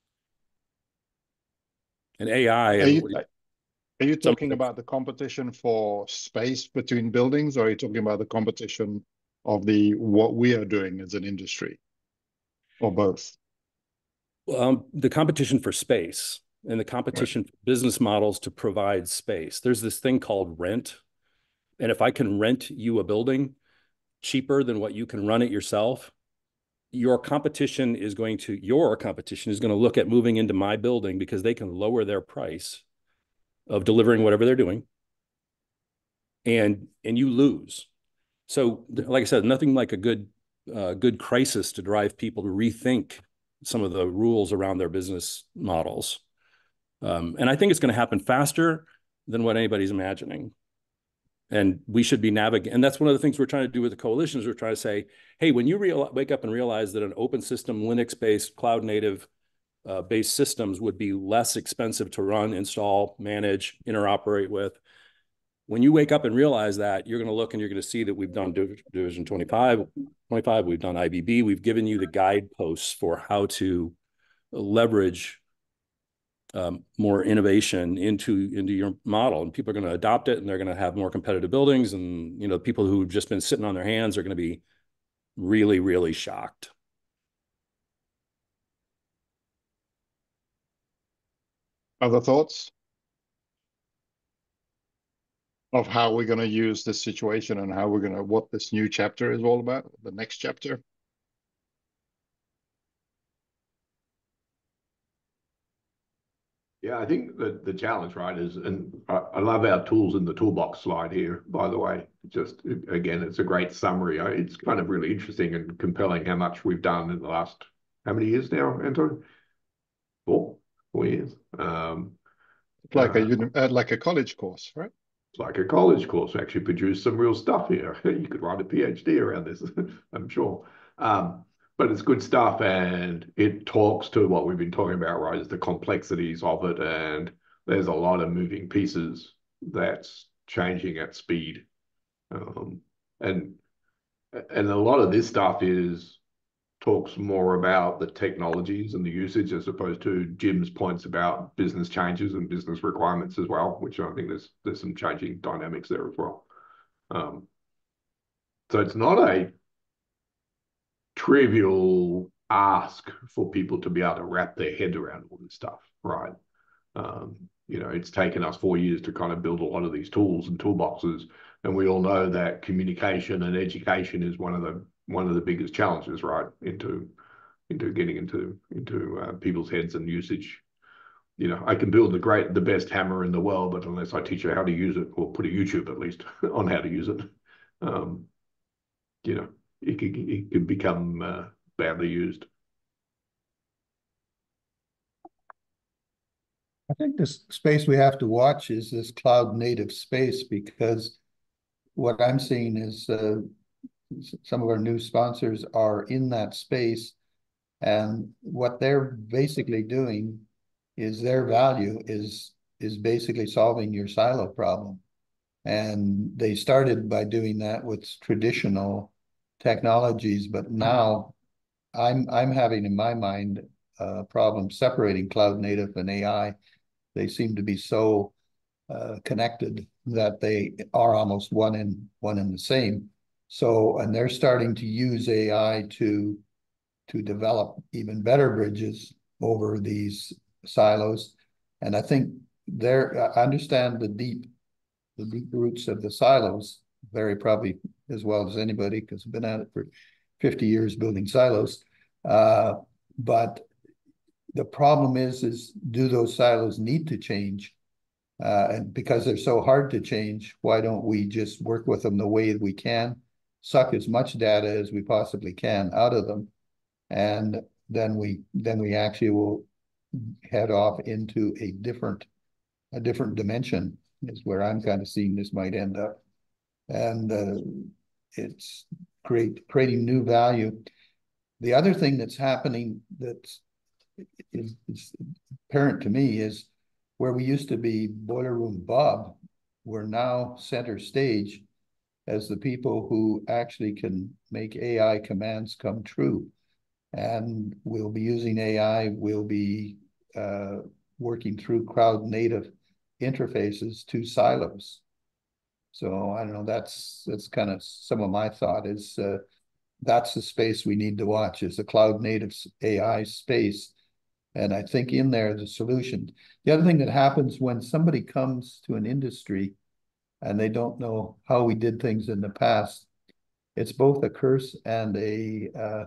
And AI. Are you talking about the competition for space between buildings, or are you talking about the competition of what we are doing as an industry, or both? The competition for space and the competition for business models to provide space. There's this thing called rent. And if I can rent you a building cheaper than what you can run it yourself, your competition is going to look at moving into my building because they can lower their price of delivering whatever they're doing. And you lose. So like I said, nothing like a good crisis to drive people to rethink some of the rules around their business models. And I think it's going to happen faster than what anybody's imagining. And we should be navigating. And that's one of the things we're trying to do with the coalitions. We're trying to say, hey, when you wake up and realize that an open system, Linux-based, cloud-native based systems would be less expensive to run, install, manage, interoperate with. When you wake up and realize that, you're going to look and you're going to see that we've done Division 25, we've done IBB. We've given you the guideposts for how to leverage more innovation into your model, and people are going to adopt it, and they're going to have more competitive buildings. And, you know, people who've just been sitting on their hands are going to be really, really shocked. Other thoughts of how we're going to use this situation and how we're going to, what this new chapter is all about, the next chapter? Yeah, I think that the challenge, right, is, and I love our tools in the toolbox slide here, by the way. Just, again, it's a great summary. It's kind of really interesting and compelling how much we've done in the last, how many years now, Anton? 4 years. Like a college course, right? It's like a college course. We actually produced some real stuff here. You could write a PhD around this, I'm sure. But it's good stuff, and it talks to what we've been talking about, right? Is the complexities of it, and there's a lot of moving pieces that's changing at speed, and a lot of this stuff talks more about the technologies and the usage as opposed to Jim's points about business changes and business requirements as well, which I think there's some changing dynamics there as well. So it's not a trivial ask for people to be able to wrap their head around all this stuff, right? You know, it's taken us 4 years to kind of build a lot of these tools and toolboxes, and we all know that communication and education is one of the biggest challenges, right, into getting into people's heads and usage. You know, I can build the best hammer in the world, but unless I teach you how to use it, or put a YouTube at least on how to use it, you know, it could become badly used. I think this space we have to watch is this cloud native space, because what I'm seeing is some of our new sponsors are in that space, and what they're basically doing is their value is basically solving your silo problem. And they started by doing that with traditional technologies, but now I'm having in my mind a problem separating cloud native and AI. They seem to be so connected that they are almost one and the same. So, and they're starting to use AI to develop even better bridges over these silos. And I think I understand the deep roots of the silos very probably as well as anybody, because I've been at it for 50 years building silos. But the problem is do those silos need to change? And because they're so hard to change, why don't we just work with them the way we can, suck as much data as we possibly can out of them, and then we actually will head off into a different dimension, is where I'm kind of seeing this might end up. And it's creating new value. The other thing that's happening that is apparent to me is where we used to be Boiler Room Bob, we're now center stage as the people who actually can make AI commands come true. And we'll be using AI, we'll be working through cloud native interfaces to silos. So I don't know, that's kind of some of my thought is that's the space we need to watch, is the cloud native AI space. And I think in there, the solution. The other thing that happens when somebody comes to an industry and they don't know how we did things in the past, it's both a curse and an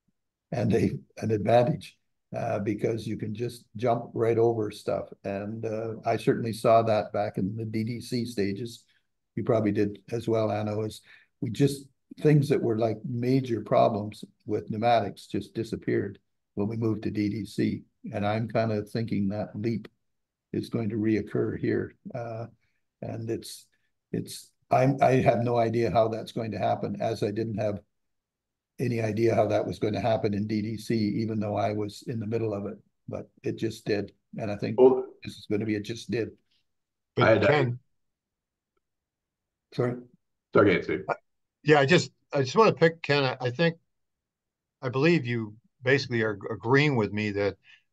advantage, because you can just jump right over stuff. And I certainly saw that back in the DDC stages. You probably did as well, Anno, is things that were like major problems with pneumatics just disappeared when we moved to DDC. And I'm kind of thinking that leap is going to reoccur here. And I have no idea how that's going to happen, as I didn't have any idea how that was going to happen in DDC, even though I was in the middle of it, but it just did. And I think this is going to be, it just did. But Ken, sorry. Sorry, Steve. Yeah, I just want to pick Ken. I believe you basically are agreeing with me that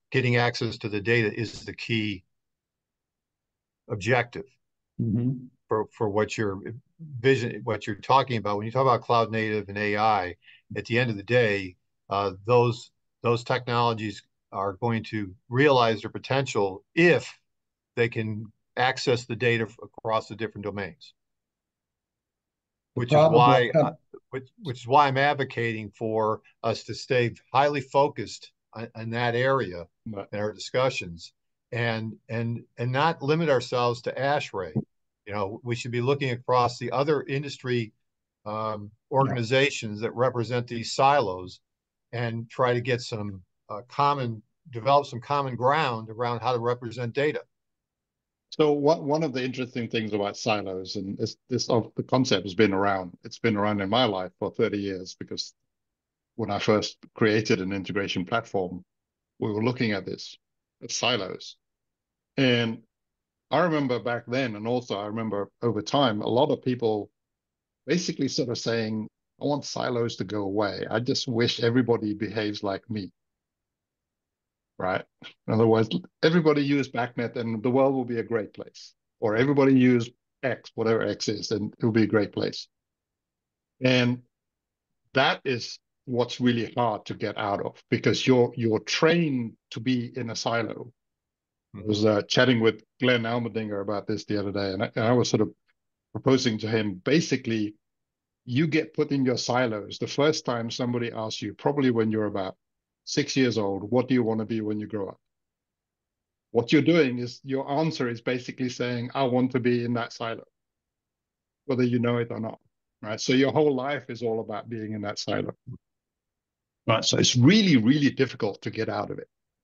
getting access to the data is the key objective for what your vision, what you're talking about. When you talk about cloud native and AI, at the end of the day, those technologies are going to realize their potential if they can access the data across the different domains. Which is why I'm advocating for us to stay highly focused on that area in our discussions, and not limit ourselves to ASHRAE. You know, we should be looking across the other industry organizations that represent these silos, and try to get some develop some common ground around how to represent data. So one of the interesting things about silos, and the concept has been around. It's been around in my life for 30 years, because when I first created an integration platform, we were looking at silos. And I remember back then, and also I remember over time, a lot of people basically sort of saying, I want silos to go away. I just wish everybody behaves like me. Right? In other words, everybody use BACnet and the world will be a great place. Or everybody use X, whatever X is, and it will be a great place. And that is what's really hard to get out of, because you're trained to be in a silo. I was chatting with Glenn Almendinger about this the other day, and I was sort of proposing to him, basically, you get put in your silos the first time somebody asks you, probably when you're about 6 years old, what do you want to be when you grow up? What you're doing is, your answer is basically saying, I want to be in that silo, whether you know it or not, right? So your whole life is all about being in that silo, right? So it's really, really difficult to get out of it.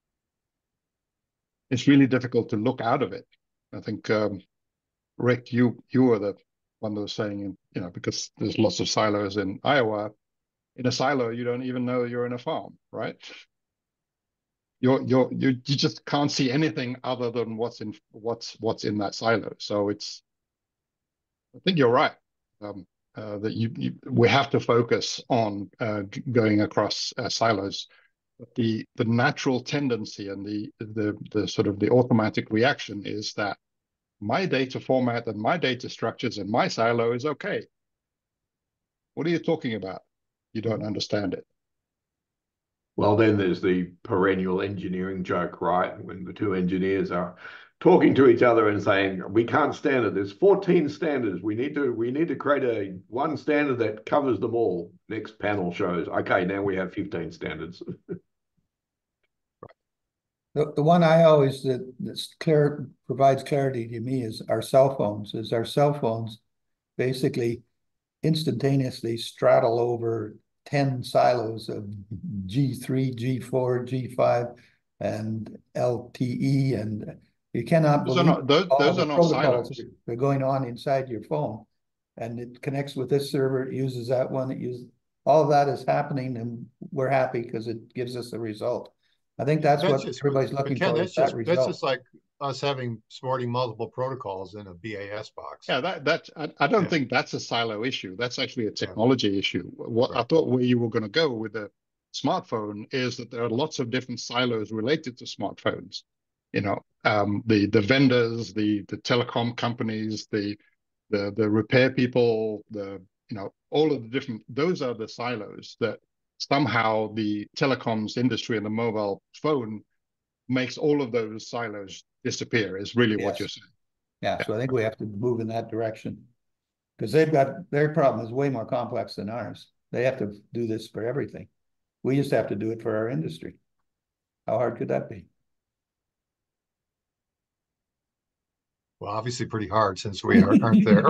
It's really difficult to look out of it. I think, Rick, you were the one that was saying, you know, because there's lots of silos in Iowa. In a silo, you don't even know you're in a farm, right? You just can't see anything other than what's in that silo. So I think you're right, that we have to focus on going across silos. But the natural tendency and the sort of the automatic reaction is that my data format and my data structures and my silo is okay. What are you talking about? You don't understand it. Well, then there's the perennial engineering joke, right? When the two engineers are talking to each other and saying, we can't stand it. There's 14 standards. We need to create one standard that covers them all. Next panel shows, okay, now we have 15 standards. The one I always that's clear, provides clarity to me, is our cell phones. Our cell phones basically instantaneously straddle over 10 silos of G3, G4, G5, and LTE, and you cannot believe those are not silos. that are going on inside your phone. And it connects with this server, it uses that one, it uses all of that is happening, and we're happy because it gives us a result. I think that's what everybody's looking for. That's just like us supporting multiple protocols in a BAS box. Yeah, I don't think that's a silo issue. That's actually a technology issue. What I thought where you were going to go with the smartphone is that there are lots of different silos related to smartphones. You know, the vendors, the telecom companies, the repair people, all of the different. Those are the silos that somehow the telecoms industry and the mobile phone makes all of those silos disappear, is really what you're saying. Yeah, so I think we have to move in that direction, because their problem is way more complex than ours. They have to do this for everything. We just have to do it for our industry. How hard could that be? Well, obviously pretty hard, since we aren't there.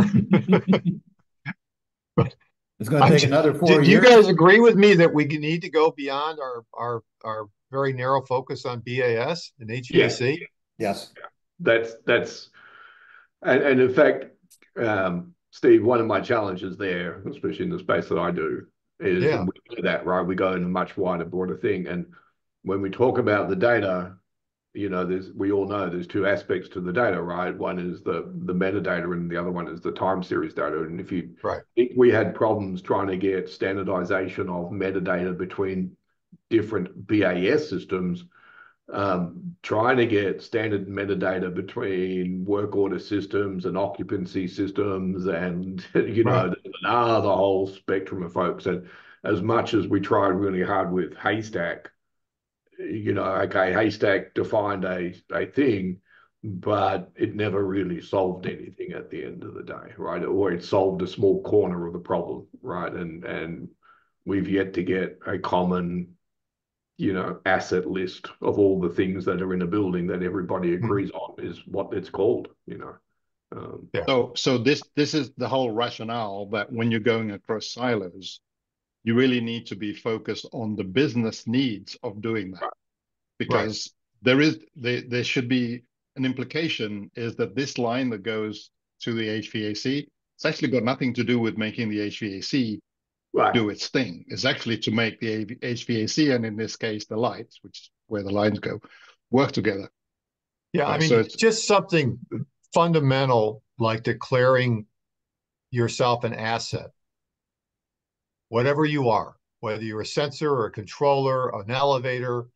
It's going to take another 4 years. Do you guys agree with me that we need to go beyond our very narrow focus on BAS and HVAC? Yes. That's and in fact, Steve, one of my challenges there, especially in the space that I do, is we do that, right? We go in a much wider, broader thing. And when we talk about the data, you know, we all know there's two aspects to the data, right? One is the metadata, and the other one is the time series data. And if you think we had problems trying to get standardization of metadata between different BAS systems, trying to get standard metadata between work order systems and occupancy systems, and Right. the whole spectrum of folks. And as much as we tried really hard with Haystack, okay, Haystack defined a thing, but it never really solved anything at the end of the day, right? Or it solved a small corner of the problem, right? And we've yet to get a common, asset list of all the things that are in a building that everybody agrees on is what it's called, Yeah. So this is the whole rationale that when you're going across silos, you really need to be focused on the business needs of doing that, because there should be an implication is that this line that goes to the HVAC, it's actually got nothing to do with making the HVAC Right. do its thing. It's actually to make the HVAC, and in this case, the lights, which is where the lines go, work together. Yeah, I Right, mean, so it's just something fundamental like declaring yourself an asset, whatever you are, whether you're a sensor or a controller, an elevator,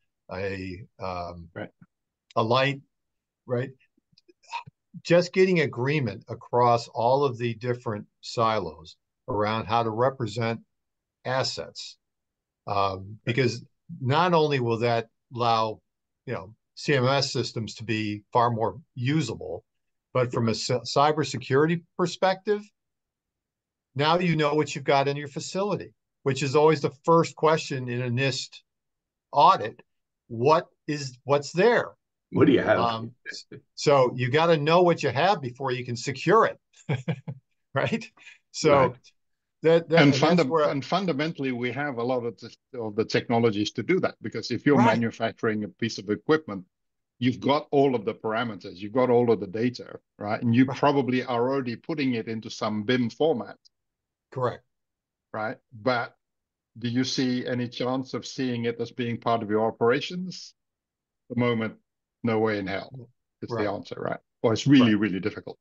right. a light, right? Just getting agreement across all of the different silos around how to represent assets, because not only will that allow, CMS systems to be far more usable, but from a cybersecurity perspective, now you know what you've got in your facility, which is always the first question in a NIST audit. What's there? What do you have? So you got to know what you have before you can secure it, right? So Right. And fundamentally, we have a lot of the technologies to do that, because if you're manufacturing a piece of equipment, you've got all of the parameters, you've got all of the data, right? And you probably are already putting it into some BIM format. Correct. Right. But do you see any chance of seeing it as being part of your operations? At the moment, no way in hell. It's the answer, right? Or it's really, really difficult.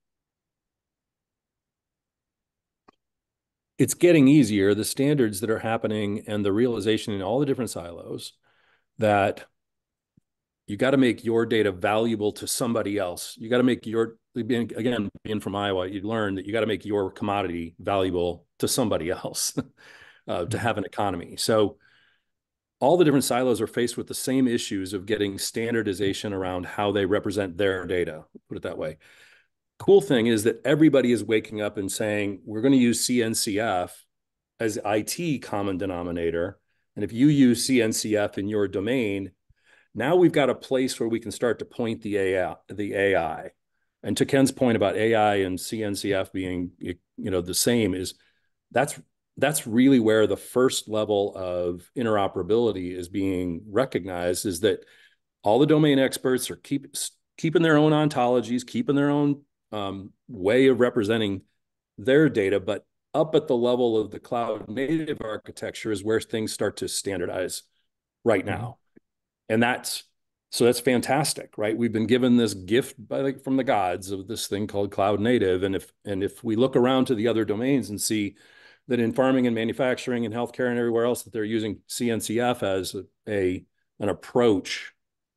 It's getting easier. The standards that are happening and the realization in all the different silos that you got to make your data valuable to somebody else. You got to make again, being from Iowa, you learn that you got to make your commodity valuable to somebody else to have an economy. So all the different silos are faced with the same issues of getting standardization around how they represent their data, put it that way. Cool thing is that everybody is waking up and saying, we're going to use CNCF as IT common denominator. And if you use CNCF in your domain, now we've got a place where we can start to point the AI. And to Ken's point about AI and CNCF being, the same, is that's really where the first level of interoperability is being recognized, is that all the domain experts are keeping their own ontologies, keeping their own way of representing their data, but up at the level of the cloud native architecture is where things start to standardize right now. And that's fantastic, right? We've been given this gift from the gods of this thing called cloud native. And if we look around to the other domains and see that in farming and manufacturing and healthcare and everywhere else that they're using CNCF as an approach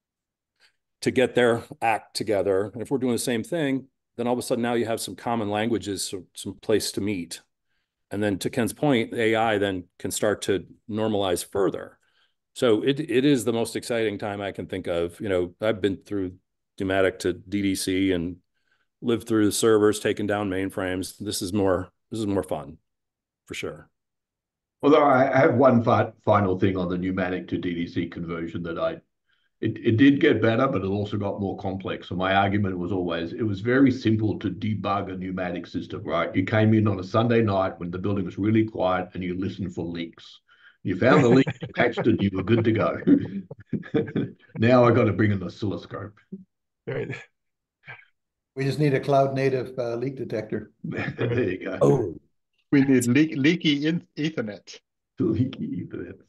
to get their act together, and if we're doing the same thing, then all of a sudden now you have some common languages, some place to meet. And then to Ken's point, AI then can start to normalize further. So it is the most exciting time I can think of. I've been through Dematic to DDC and lived through the servers, taken down mainframes. This is more fun, for sure. Although I have one final thing on the pneumatic to DDC conversion that it did get better, but it also got more complex. So my argument was always, it was very simple to debug a pneumatic system, right? You came in on a Sunday night when the building was really quiet and you listened for leaks. You found the leak, you patched it, you were good to go. Now I got to bring an oscilloscope. Right. We just need a cloud native leak detector. There you go. Oh, we need leaky Ethernet. Leaky Ethernet.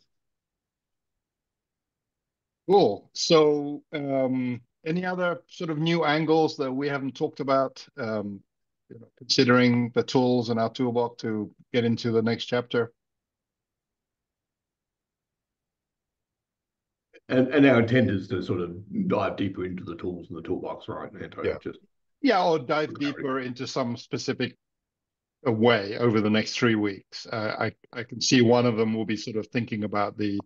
Cool. So any other sort of new angles that we haven't talked about, considering the tools in our toolbox to get into the next chapter? And our intent is to sort of dive deeper into the tools in the toolbox, right, Anto? Yeah. Just Yeah, or dive deeper into some specific way over the next 3 weeks. I can see one of them will be sort of thinking about the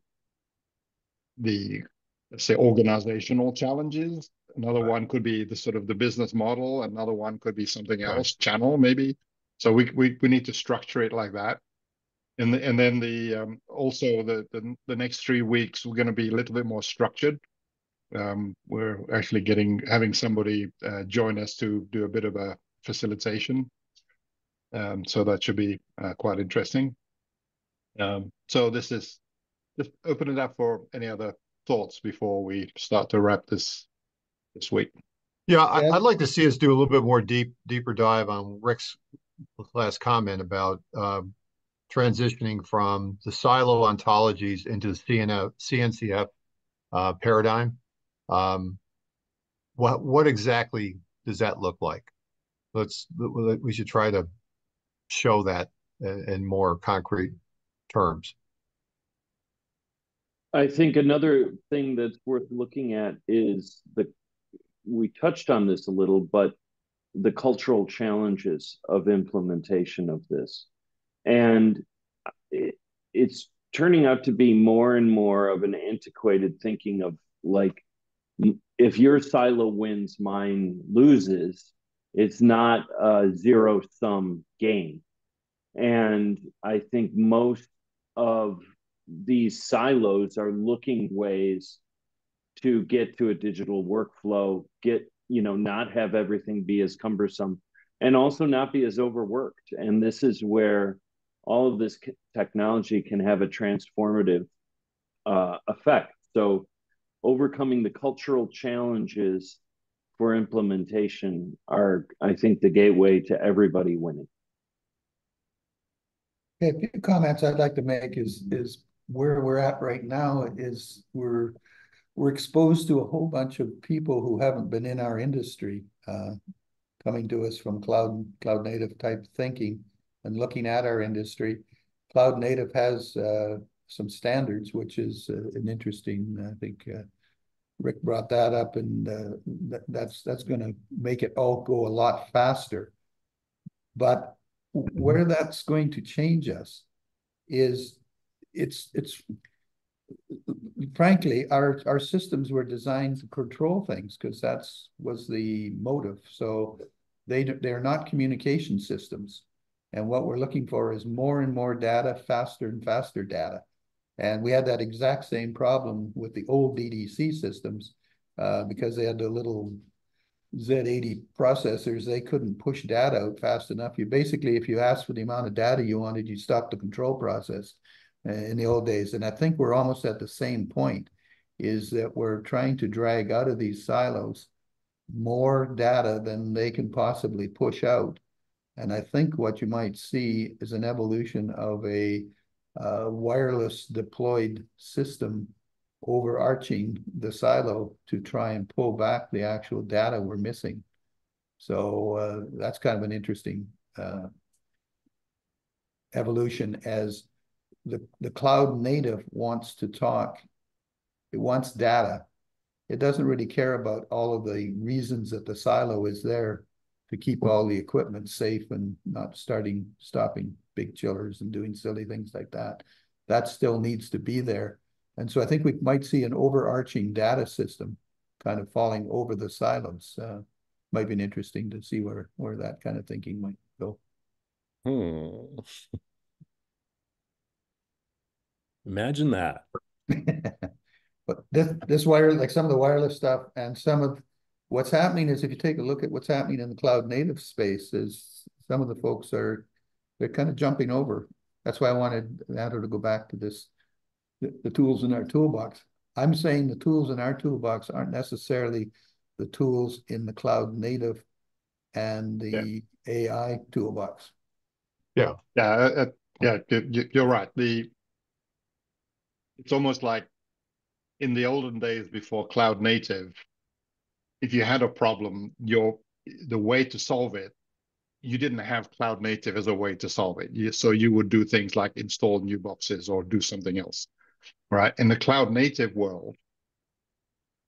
let's say organizational challenges. Another one could be the sort of the business model. Another one could be something else, channel maybe. So we need to structure it like that. And then also the next 3 weeks we're going to be a little bit more structured. We're actually having somebody join us to do a bit of a facilitation. So that should be quite interesting. So this is just open it up for any other thoughts before we start to wrap this week. Yeah, Yeah. I'd like to see us do a little bit more deeper dive on Rick's last comment about transitioning from the silo ontologies into the CNCF paradigm. What exactly does that look like? We should try to show that in more concrete terms. I think another thing that's worth looking at is we touched on this a little, but the cultural challenges of implementation of this. And it's turning out to be more and more of an antiquated thinking of like, if your silo wins, mine loses. It's not a zero-sum game. And I think most of these silos are looking ways to get to a digital workflow, not have everything be as cumbersome, and also not be as overworked. And this is where all of this technology can have a transformative effect. So overcoming the cultural challenges for implementation are, I think, the gateway to everybody winning. Okay, a few comments I'd like to make is where we're at right now is we're exposed to a whole bunch of people who haven't been in our industry, coming to us from cloud native type thinking and looking at our industry. Cloud native has some standards, which is an interesting, I think Rick brought that up, and that's going to make it all go a lot faster. But where that's going to change us is it's frankly, our systems were designed to control things because was the motive. So they're not communication systems. And what we're looking for is more and more data, faster and faster data. And we had that exact same problem with the old DDC systems because they had the little Z80 processors. They couldn't push data out fast enough. If you asked for the amount of data you wanted, you stopped the control process in the old days. And I think we're almost at the same point, is that we're trying to drag out of these silos more data than they can possibly push out. And I think what you might see is an evolution of a wireless deployed system overarching the silo to try and pull back the actual data we're missing. So that's kind of an interesting evolution as the cloud native wants to talk. It wants data. It doesn't really care about all of the reasons that the silo is there to keep all the equipment safe and not stopping big chillers and doing silly things like that. That still needs to be there. And so I think we might see an overarching data system kind of falling over the silos. Might be interesting to see where that kind of thinking might go. Imagine that. But this wire, like some of the wireless stuff and some of what's happening is if you take a look at what's happening in the cloud native space is some of the folks they're kind of jumping over. That's why I wanted Anto to go back to this, the tools in our toolbox. I'm saying the tools in our toolbox aren't necessarily the tools in the cloud native and the AI toolbox. Yeah, you're right. It's almost like in the olden days before cloud native, if you had a problem, the way to solve it, you didn't have cloud native as a way to solve it. So you would do things like install new boxes or do something else, right? In the cloud native world,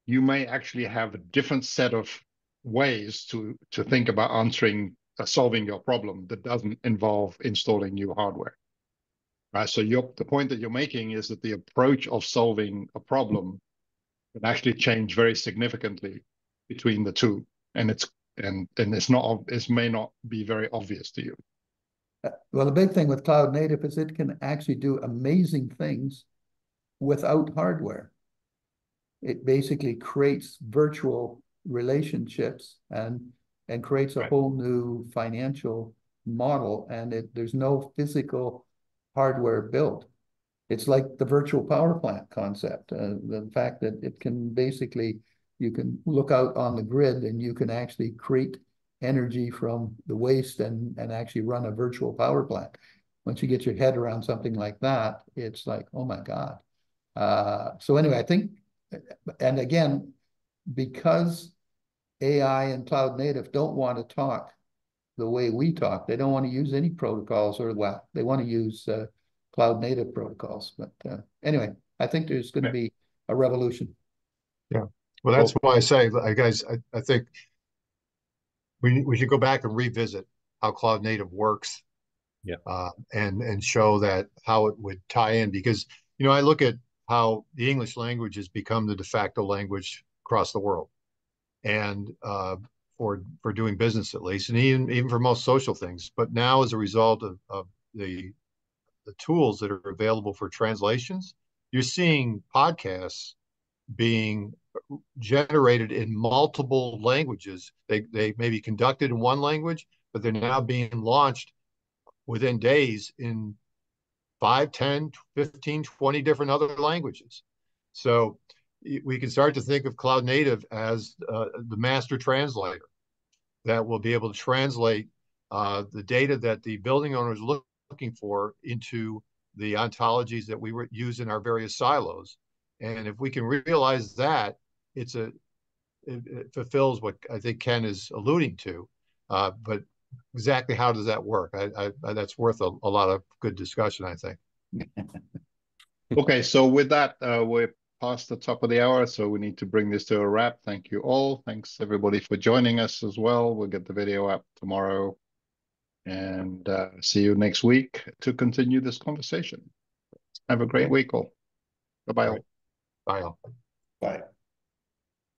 you may actually have a different set of ways to think about answering, solving your problem that doesn't involve installing new hardware. Right. So the point that you're making is that the approach of solving a problem can actually change very significantly between the two, and it's not, it may not be very obvious to you. Well, the big thing with cloud native is it can actually do amazing things without hardware. It basically creates virtual relationships and creates a whole new financial model, and there's no physical hardware built. It's like the virtual power plant concept. The fact that it can basically, you can look out on the grid and you can actually create energy from the waste and actually run a virtual power plant. Once you get your head around something like that, it's like, oh my God. So anyway, I think, and again, because AI and cloud native don't want to talk the way we talk, they don't want to use any protocols, or well, they want to use cloud native protocols. But anyway, I think there's going to be a revolution. Yeah. Well, that's why I say, guys, I think we should go back and revisit how cloud native works. Yeah. And show that how it would tie in, because, you know, I look at how the English language has become the de facto language across the world, and for doing business at least, and even for most social things. But now, as a result of the tools that are available for translations, you're seeing podcasts being generated in multiple languages. They may be conducted in one language, but they're now being launched within days in 5, 10, 15, 20 different other languages. So we can start to think of cloud native as the master translator that will be able to translate the data that the building owner is looking for into the ontologies that we use in our various silos. And if we can realize that, it fulfills what I think Ken is alluding to. But exactly how does that work? That's worth a lot of good discussion, I think. Okay, so with that, we're past the top of the hour, so we need to bring this to a wrap. Thank you all. Thanks everybody for joining us as well. We'll get the video up tomorrow, and see you next week to continue this conversation. Have a great week all. Bye-bye all. Bye all. Bye.